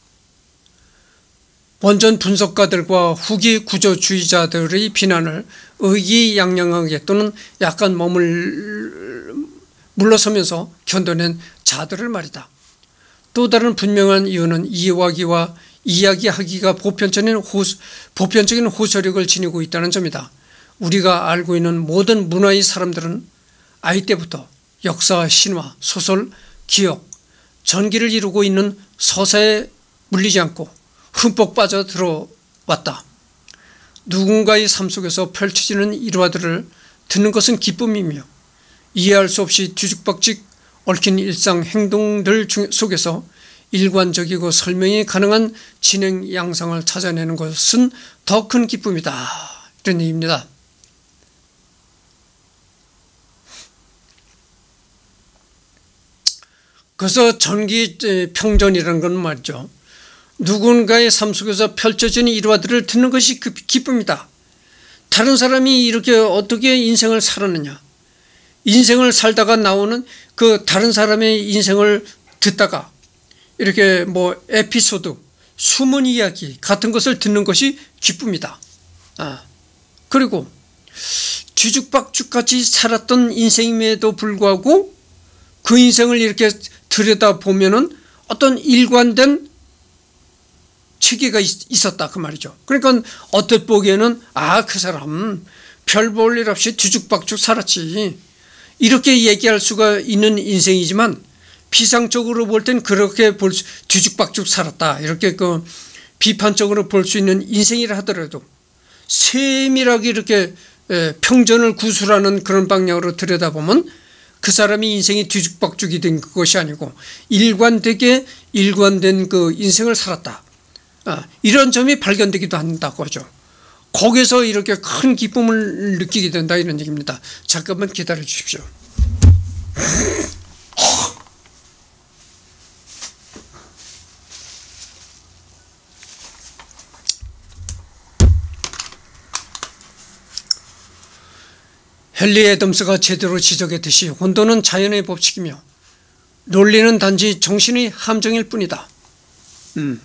원전 분석가들과 후기 구조주의자들의 비난을 의기양양하게 또는 약간 머물 물러서면서 견뎌낸 자들을 말이다. 또 다른 분명한 이유는 이해하기와 이야기하기가 보편적인, 호소, 보편적인 호소력을 지니고 있다는 점이다. 우리가 알고 있는 모든 문화의 사람들은 아이 때부터 역사, 신화, 소설, 기억, 전기를 이루고 있는 서사에 물리지 않고 흠뻑 빠져 들어왔다. 누군가의 삶 속에서 펼쳐지는 일화들을 듣는 것은 기쁨이며 이해할 수 없이 뒤죽박죽 얽힌 일상 행동들 속에서 일관적이고 설명이 가능한 진행 양상을 찾아내는 것은 더 큰 기쁨이다. 이런 얘기입니다. 그래서 전기 평전이라는 건 말이죠. 누군가의 삶 속에서 펼쳐지는 일화들을 듣는 것이 기쁨이다. 다른 사람이 이렇게 어떻게 인생을 살았느냐. 인생을 살다가 나오는 그 다른 사람의 인생을 듣다가 이렇게 뭐 에피소드, 숨은 이야기 같은 것을 듣는 것이 기쁨이다. 아, 그리고 뒤죽박죽같이 살았던 인생임에도 불구하고 그 인생을 이렇게 들여다보면은 어떤 일관된 체계가 있었다 그 말이죠. 그러니까 어떨 보기에는 아, 그 사람 별 볼 일 없이 뒤죽박죽 살았지 이렇게 얘기할 수가 있는 인생이지만 비상적으로 볼 땐 그렇게 볼 수, 뒤죽박죽 살았다 이렇게 그 비판적으로 볼 수 있는 인생이라 하더라도 세밀하게 이렇게 평전을 구술하는 그런 방향으로 들여다보면 그 사람이 인생이 뒤죽박죽이 된 것이 아니고 일관되게 일관된 그 인생을 살았다. 아, 이런 점이 발견되기도 한다고 하죠. 거기서 이렇게 큰 기쁨을 느끼게 된다 이런 얘기입니다. 잠깐만 기다려 주십시오. 헨리 애덤스가 제대로 지적했듯이 혼돈은 자연의 법칙이며 논리는 단지 정신의 함정일 뿐이다. 음.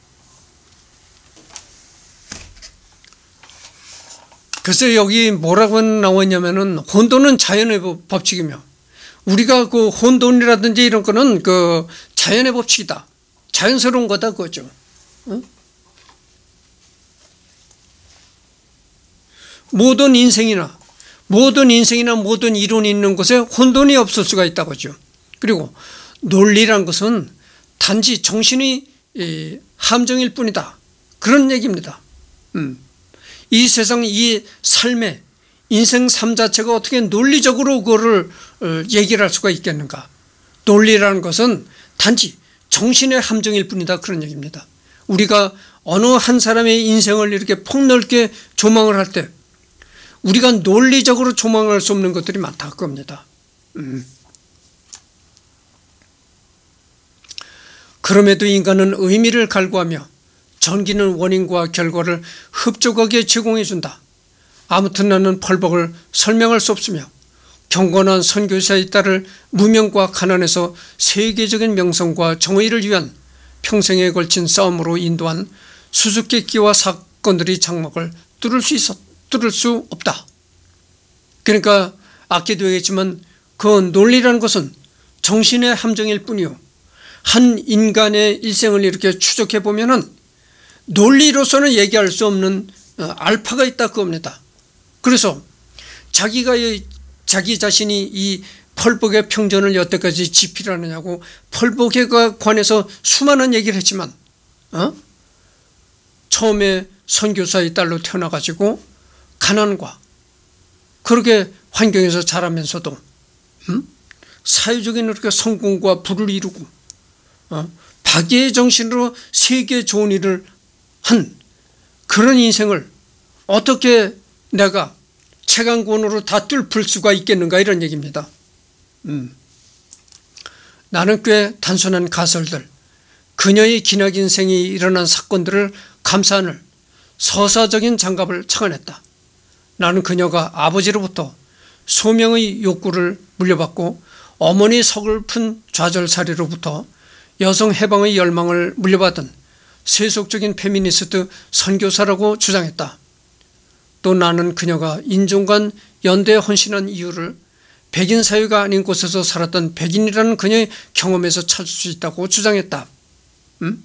그래서 여기 뭐라고 나왔냐면은 혼돈은 자연의 법칙이며 우리가 그 혼돈이라든지 이런 거는 그 자연의 법칙이다. 자연스러운 거다 그거죠. 어? 모든 인생이나 모든 인생이나 모든 이론이 있는 곳에 혼돈이 없을 수가 있다고 하죠. 그리고 논리란 것은 단지 정신의 함정일 뿐이다. 그런 얘기입니다. 음. 이 세상 이 삶에 인생 삶 자체가 어떻게 논리적으로 그거를 얘기를 할 수가 있겠는가. 논리라는 것은 단지 정신의 함정일 뿐이다, 그런 얘기입니다. 우리가 어느 한 사람의 인생을 이렇게 폭넓게 조망을 할 때 우리가 논리적으로 조망할 수 없는 것들이 많다 그겁니다. 음. 그럼에도 인간은 의미를 갈구하며 전기는 원인과 결과를 흡족하게 제공해 준다. 아무튼 나는 펄벅을 설명할 수 없으며 경건한 선교사의 딸을 무명과 가난에서 세계적인 명성과 정의를 위한 평생에 걸친 싸움으로 인도한 수수께끼와 사건들이 장막을 뚫을 수 있었, 뚫을 수 없다. 그러니까 아까도 얘기했지만 그 논리라는 것은 정신의 함정일 뿐이요, 한 인간의 일생을 이렇게 추적해 보면은 논리로서는 얘기할 수 없는 알파가 있다 그겁니다. 그래서 자기가 자기 자신이 이 펄벅의 평전을 여태까지 지필하느냐고 펄벅에 관해서 수많은 얘기를 했지만 어? 처음에 선교사의 딸로 태어나가지고 가난과 그렇게 환경에서 자라면서도 음? 사회적인 이렇게 성공과 부를 이루고 어? 박애의 정신으로 세계에 좋은 일을 한 그런 인생을 어떻게 내가 채광권으로 다 뚫을 수가 있겠는가, 이런 얘기입니다. 음. 나는 꽤 단순한 가설들, 그녀의 기나긴 생이 일어난 사건들을 감싸는 서사적인 장갑을 착안했다. 나는 그녀가 아버지로부터 소명의 욕구를 물려받고 어머니 서글픈 좌절살이로부터 여성 해방의 열망을 물려받은 세속적인 페미니스트 선교사라고 주장했다. 또 나는 그녀가 인종 간 연대에 헌신한 이유를 백인 사회가 아닌 곳에서 살았던 백인이라는 그녀의 경험에서 찾을 수 있다고 주장했다. 음?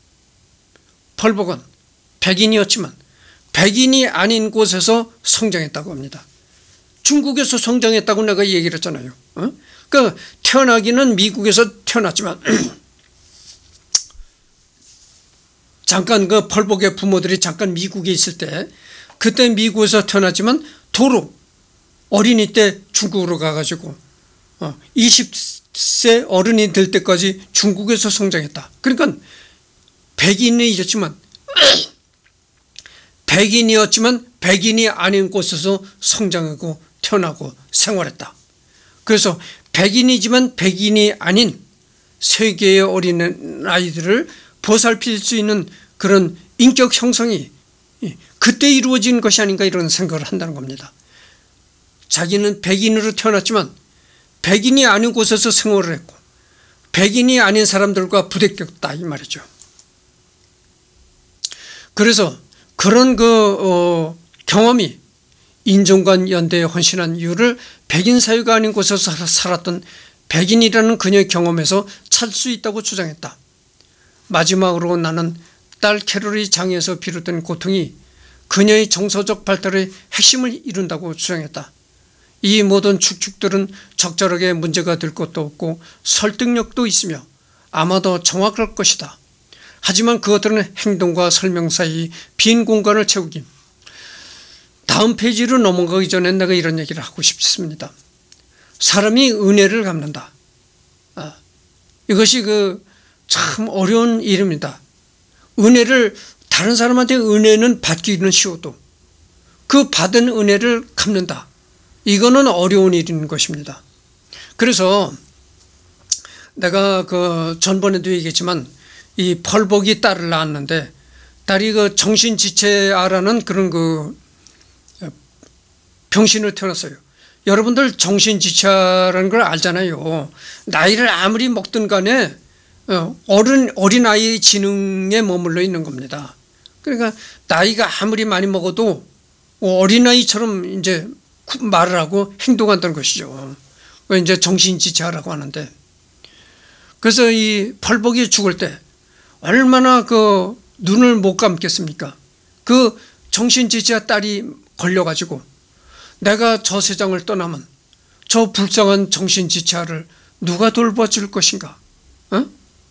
펄벅은 백인이었지만 백인이 아닌 곳에서 성장했다고 합니다. 중국에서 성장했다고 내가 얘기를 했잖아요. 어? 그러니까 태어나기는 미국에서 태어났지만 잠깐 그 펄벅의 부모들이 잠깐 미국에 있을 때 그때 미국에서 태어났지만 도로 어린이 때 중국으로 가가지고 이십 세 어른이 될 때까지 중국에서 성장했다. 그러니까 백인이었지만 백인이었지만 백인이 아닌 곳에서 성장하고 태어나고 생활했다. 그래서 백인이지만 백인이 아닌 세계의 어린 아이들을 보살필 수 있는 그런 인격 형성이 그때 이루어진 것이 아닌가, 이런 생각을 한다는 겁니다. 자기는 백인으로 태어났지만 백인이 아닌 곳에서 생활을 했고 백인이 아닌 사람들과 부대꼈다 이 말이죠. 그래서 그런 그 어, 경험이 인종간 연대에 헌신한 이유를 백인 사회가 아닌 곳에서 살았던 백인이라는 그녀의 경험에서 찾을 수 있다고 주장했다. 마지막으로 나는 딸 캐롤의 장애에서 비롯된 고통이 그녀의 정서적 발달의 핵심을 이룬다고 주장했다. 이 모든 축축들은 적절하게 문제가 될 것도 없고 설득력도 있으며 아마도 정확할 것이다. 하지만 그것들은 행동과 설명 사이 빈 공간을 채우기. 다음 페이지로 넘어가기 전에 내가 이런 얘기를 하고 싶습니다. 사람이 은혜를 갚는다. 아, 이것이 그 참 어려운 일입니다. 은혜를, 다른 사람한테 은혜는 받기는 쉬워도 그 받은 은혜를 갚는다. 이거는 어려운 일인 것입니다. 그래서 내가 그 전번에도 얘기했지만 이 펄벅이 딸을 낳았는데 딸이 그 정신지체아라는 그런 그 병신으로 태어났어요. 여러분들 정신지체아라는 걸 알잖아요. 나이를 아무리 먹든 간에 어른, 어린아이의 지능에 머물러 있는 겁니다. 그러니까 나이가 아무리 많이 먹어도 어린아이처럼 이제 말을 하고 행동한다는 것이죠. 이제 정신지체아라고 하는데, 그래서 이 펄벅이 죽을 때 얼마나 그 눈을 못 감겠습니까? 그 정신지체아 딸이 걸려가지고 내가 저 세상을 떠나면 저 불쌍한 정신지체아를 누가 돌봐줄 것인가? 어?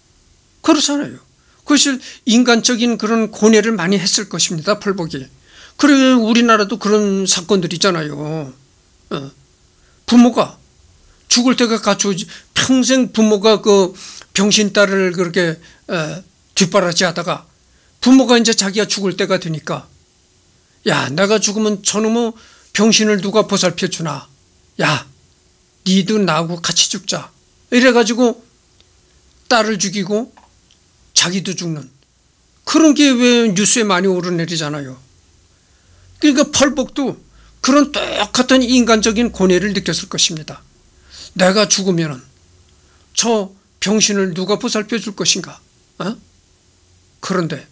그렇잖아요. 그것이 인간적인 그런 고뇌를 많이 했을 것입니다. 펄벅이. 그래, 우리나라도 그런 사건들 있잖아요. 어. 부모가 죽을 때가 갖추지, 평생 부모가 그 병신 딸을 그렇게 에, 뒷바라지 하다가 부모가 이제 자기가 죽을 때가 되니까, 야, 내가 죽으면 저놈의 병신을 누가 보살펴 주나? 야, 니도 나하고 같이 죽자. 이래가지고 딸을 죽이고 자기도 죽는 그런 게 왜 뉴스에 많이 오르내리잖아요. 그러니까 펄복도 그런 똑같은 인간적인 고뇌를 느꼈을 것입니다. 내가 죽으면 저 병신을 누가 보살펴 줄 것인가? 어? 그런데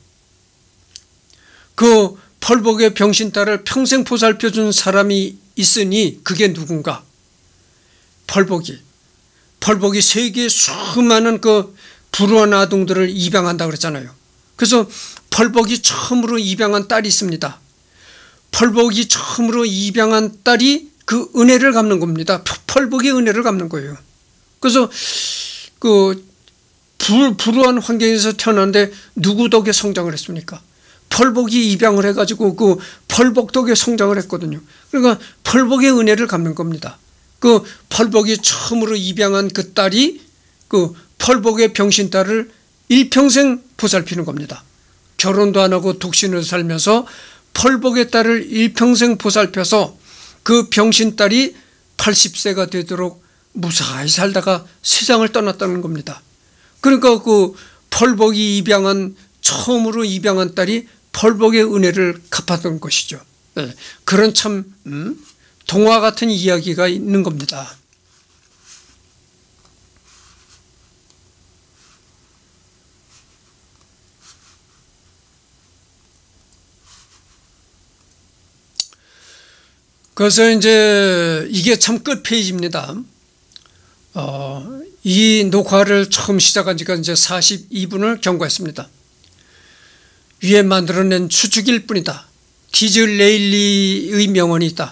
그 펄복의 병신딸을 평생 보살펴 준 사람이 있으니 그게 누군가? 펄복이 펄복이 세계의 수많은 그 불우한 아동들을 입양한다 그랬잖아요. 그래서 펄복이 처음으로 입양한 딸이 있습니다. 펄복이 처음으로 입양한 딸이 그 은혜를 갚는 겁니다. 펄복의 은혜를 갚는 거예요. 그래서 그 불, 불우한 환경에서 태어났는데 누구 덕에 성장을 했습니까? 펄복이 입양을 해가지고 그 펄복 덕에 성장을 했거든요. 그러니까 펄복의 은혜를 갚는 겁니다. 그 펄복이 처음으로 입양한 그 딸이 그 펄복의 병신딸을 일평생 보살피는 겁니다. 결혼도 안 하고 독신으로 살면서 펄복의 딸을 일평생 보살펴서 그 병신딸이 팔십 세가 되도록 무사히 살다가 세상을 떠났다는 겁니다. 그러니까 그 펄복이 입양한 처음으로 입양한 딸이 펄복의 은혜를 갚았던 것이죠. 네. 그런 참 음, 동화 같은 이야기가 있는 겁니다. 그래서 이제 이게 참 끝 페이지입니다. 어, 이 녹화를 처음 시작한 지가 이제 사십이 분을 경과했습니다. 위에 만들어낸 추측일 뿐이다. 디즈레일리의 명언이 있다.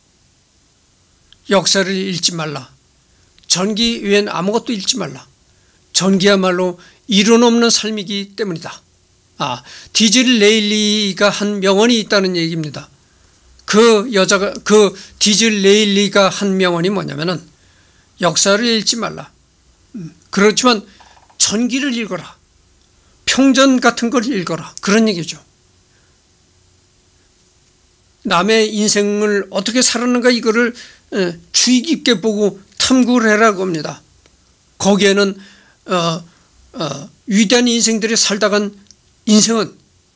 역사를 읽지 말라. 전기 외엔 아무것도 읽지 말라. 전기야말로 이론 없는 삶이기 때문이다. 아, 디즈레일리가 한 명언이 있다는 얘기입니다. 그 여자가, 그 디즈레일리가 한 명언이 뭐냐면은 역사를 읽지 말라. 그렇지만 전기를 읽어라. 평전 같은 걸 읽어라. 그런 얘기죠. 남의 인생을 어떻게 살았는가 이거를 주의 깊게 보고 탐구를 해라고 합니다. 거기에는 어, 어, 위대한 인생들이 살다간 인생은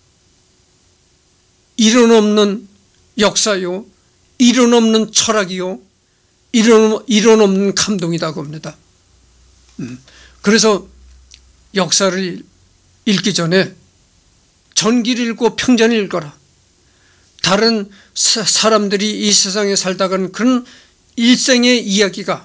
이론 없는 역사요, 이론 없는 철학이요, 이론, 이론 없는 감동이라고 합니다. 음, 그래서 역사를 읽기 전에 전기를 읽고 평전을 읽어라. 다른 사, 사람들이 이 세상에 살다간 그런 일생의 이야기가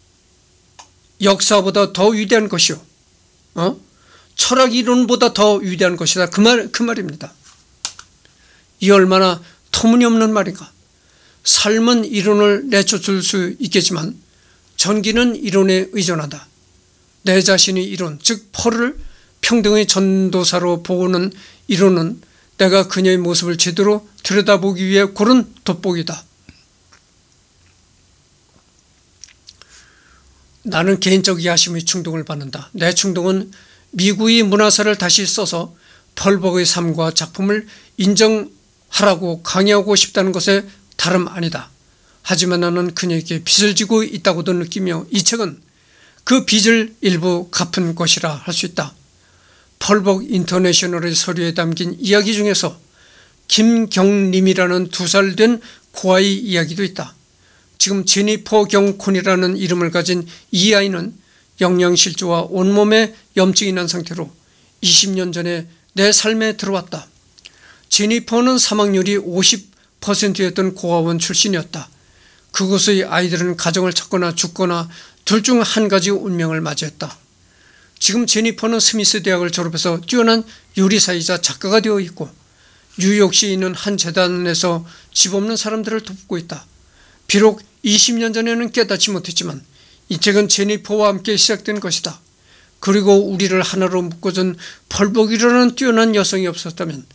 역사보다 더 위대한 것이요, 어? 철학 이론보다 더 위대한 것이다. 그 말, 그 말입니다. 이 얼마나 터무니없는 말인가. 삶은 이론을 내쫓을 수 있겠지만 전기는 이론에 의존한다. 내 자신이 이론, 즉 펄을 평등의 전도사로 보는 이론은 내가 그녀의 모습을 제대로 들여다보기 위해 고른 돋보기다. 나는 개인적 야심의 충동을 받는다. 내 충동은 미국의 문화사를 다시 써서 펄복의 삶과 작품을 인정하라고 강요하고 싶다는 것에 다름 아니다. 하지만 나는 그녀에게 빚을 지고 있다고도 느끼며 이 책은 그 빚을 일부 갚은 것이라 할 수 있다. 펄복 인터내셔널의 서류에 담긴 이야기 중에서 김경림이라는 두 살 된 고아의 이야기도 있다. 지금 제니퍼 경콘이라는 이름을 가진 이 아이는 영양실조와 온몸에 염증이 난 상태로 이십 년 전에 내 삶에 들어왔다. 제니퍼는 사망률이 오십 퍼센트였던 고아원 출신이었다. 그곳의 아이들은 가정을 찾거나 죽거나 둘 중 한 가지 운명을 맞이했다. 지금 제니퍼는 스미스 대학을 졸업해서 뛰어난 요리사이자 작가가 되어 있고 뉴욕시에 있는 한 재단에서 집 없는 사람들을 돕고 있다. 비록 이십 년 전에는 깨닫지 못했지만 이 책은 제니퍼와 함께 시작된 것이다. 그리고 우리를 하나로 묶어준 펄복이라는 뛰어난 여성이 없었다면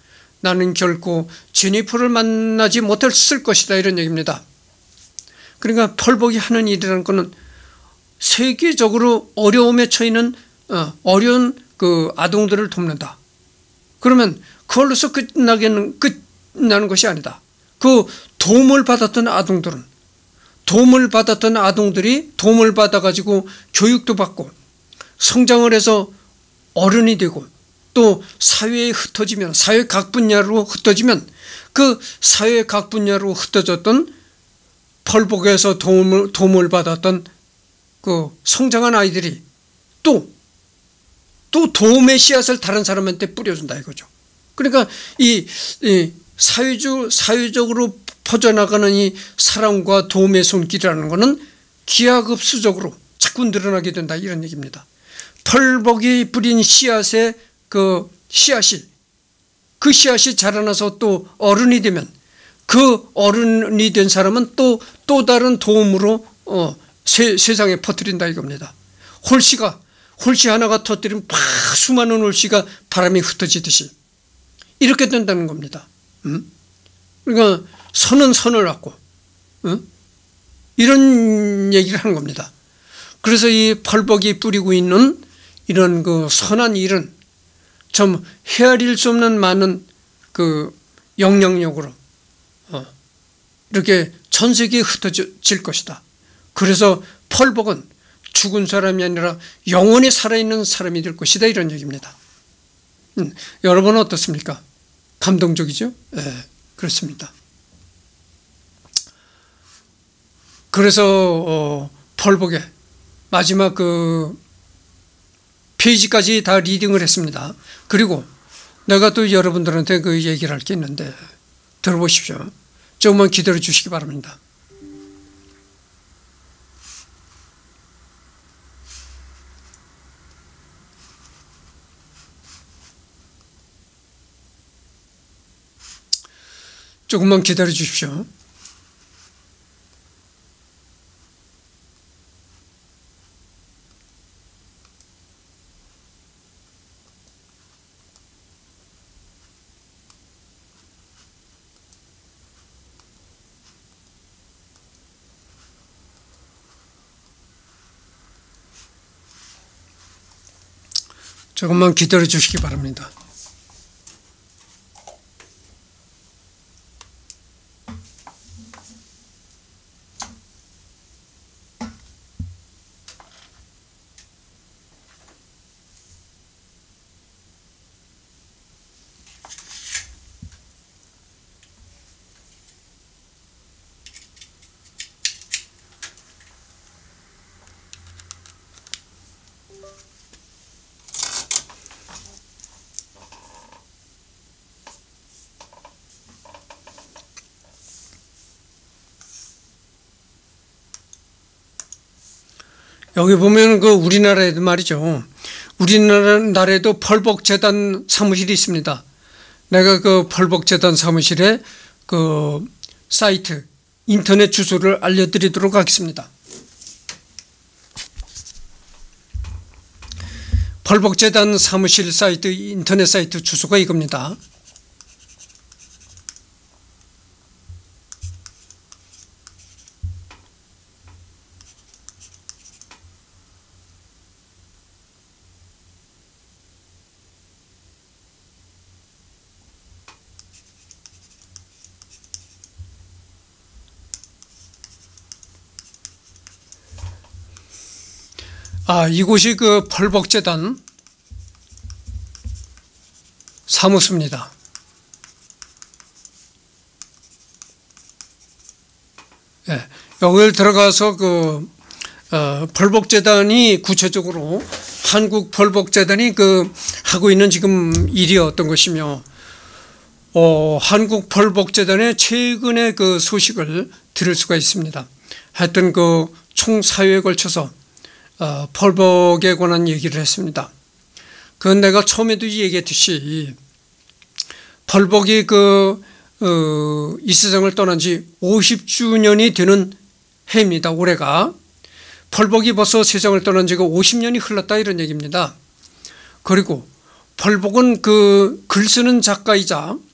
나는 결코 제니퍼를 만나지 못했을 것이다 이런 얘기입니다. 그러니까 펄벅이 하는 일이라는 것은 세계적으로 어려움에 처해있는 어려운 그 아동들을 돕는다. 그러면 그걸로서 끝나게는 끝나는 것이 아니다. 그 도움을 받았던 아동들은 도움을 받았던 아동들이 도움을 받아가지고 교육도 받고 성장을 해서 어른이 되고 또 사회에 흩어지면 사회 각 분야로 흩어지면 그 사회 각 분야로 흩어졌던 펄벅에서 도움을, 도움을 받았던 그 성장한 아이들이 또, 또 도움의 씨앗을 다른 사람한테 뿌려준다 이거죠. 그러니까 이, 이 사회주, 사회적으로 퍼져나가는 이 사랑과 도움의 손길이라는 것은 기하급수적으로 자꾸 늘어나게 된다 이런 얘기입니다. 펄벅이 뿌린 씨앗의 그 씨앗이 그 씨앗이 자라나서 또 어른이 되면 그 어른이 된 사람은 또, 또 다른 도움으로 어, 세, 세상에 퍼뜨린다 이겁니다. 홀씨가 홀씨 하나가 터뜨리면 팍 수많은 홀씨가 바람에 흩어지듯이 이렇게 된다는 겁니다. 음? 그러니까 선은 선을 갖고 음? 이런 얘기를 하는 겁니다. 그래서 이 펄벅이 뿌리고 있는 이런 그 선한 일은 좀 헤아릴 수 없는 많은 그 영향력으로 어, 이렇게 전 세계에 흩어질 것이다. 그래서 펄벅은 죽은 사람이 아니라 영원히 살아있는 사람이 될 것이다 이런 얘기입니다. 음, 여러분은 어떻습니까? 감동적이죠? 네, 그렇습니다. 그래서 어, 펄벅의 마지막 그 페이지까지 다 리딩을 했습니다. 그리고 내가 또 여러분들한테 그 얘기를 할 게 있는데 들어보십시오. 조금만 기다려 주시기 바랍니다. 조금만 기다려 주십시오. 조금만 기다려 주시기 바랍니다. 여기 보면 그 우리나라에도 말이죠. 우리나라에도 펄벅재단 사무실이 있습니다. 내가 그 펄벅재단 사무실에 그 사이트, 인터넷 주소를 알려드리도록 하겠습니다. 펄벅재단 사무실 사이트, 인터넷 사이트 주소가 이겁니다. 아, 이곳이 그 펄벅재단 사무소입니다. 예, 여기를 들어가서 그 어, 펄벅재단이 구체적으로 한국 펄벅재단이 그 하고 있는 지금 일이 어떤 것이며, 어, 한국 펄벅재단의 최근의 그 소식을 들을 수가 있습니다. 하여튼 그 총 사회에 걸쳐서 어, 펄벅에 관한 얘기를 했습니다. 그건 내가 처음에도 얘기했듯이 펄벅이 그, 어, 이 세상을 떠난 지 오십 주년이 되는 해입니다. 올해가. 펄벅이 벌써 세상을 떠난 지가 오십 년이 흘렀다 이런 얘기입니다. 그리고 펄벅은 그 글 쓰는 작가이자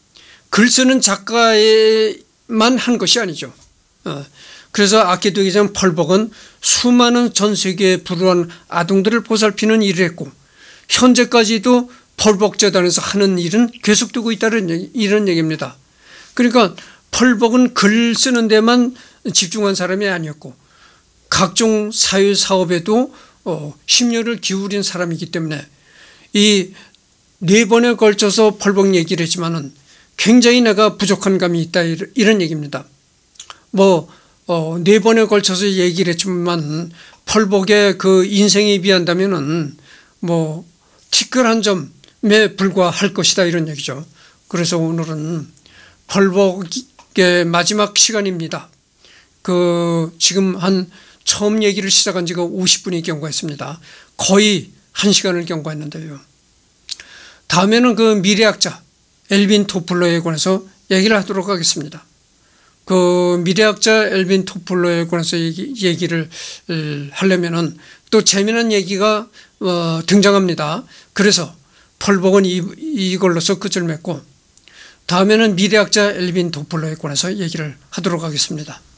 글 쓰는 작가에만 한 것이 아니죠. 어, 그래서 아키드기전 펄벅은 수많은 전 세계에 불우한 아동들을 보살피는 일을 했고 현재까지도 펄벅재단에서 하는 일은 계속되고 있다는 이런 얘기입니다. 그러니까 펄벅은 글 쓰는 데만 집중한 사람이 아니었고 각종 사회사업에도 심려를 기울인 사람이기 때문에 이 네 번에 걸쳐서 펄벅 얘기를 했지만은 굉장히 내가 부족한 감이 있다 이런 얘기입니다. 뭐 어, 네 번에 걸쳐서 얘기를 했지만 펄벅의 그 인생에 비한다면은 뭐 티끌 한 점에 불과할 것이다 이런 얘기죠. 그래서 오늘은 펄벅의 마지막 시간입니다. 그 지금 한 처음 얘기를 시작한 지가 오십 분이 경과했습니다. 거의 한 시간을 경과했는데요. 다음에는 그 미래학자 엘빈 토플러에 관해서 얘기를 하도록 하겠습니다. 그 미래학자 엘빈 토플러에 관해서 얘기, 얘기를 하려면은 또 재미난 얘기가 어, 등장합니다. 그래서 펄벅은 이, 이걸로서 끝을 맺고 다음에는 미래학자 엘빈 토플러에 관해서 얘기를 하도록 하겠습니다.